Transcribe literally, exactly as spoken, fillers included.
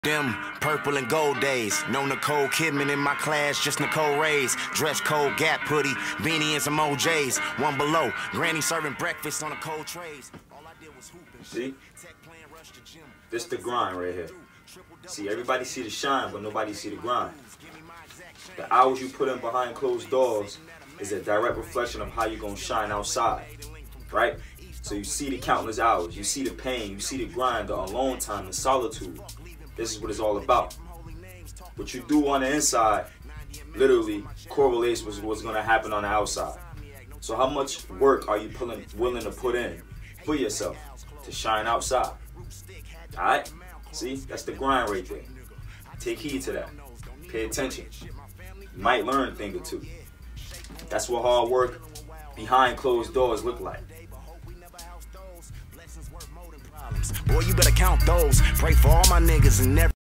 Them purple and gold days. No Nicole Kidman in my class, just Nicole Ray's. Dress code, Gap hoodie, beanie and some O J's. One below, granny serving breakfast on a cold trays. All I did was hoop and see? This the grind right here. See, everybody see the shine, but nobody see the grind. The hours you put in behind closed doors is a direct reflection of how you're gonna shine outside, right? So you see the countless hours, you see the pain, you see the grind, the alone time, the solitude. This is what it's all about. What you do on the inside literally correlates with what's gonna happen on the outside. So how much work are you pulling, willing to put in for yourself to shine outside? All right? See, that's the grind right there. Take heed to that. Pay attention. You might learn a thing or two. That's what hard work behind closed doors look like. Boy, you better count those. Pray for all my niggas and never